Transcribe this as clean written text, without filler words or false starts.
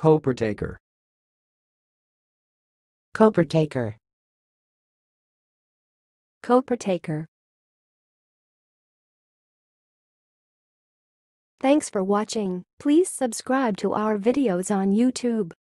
copartaker, copartaker, copartaker. Thanks for watching. Please subscribe to our videos on YouTube.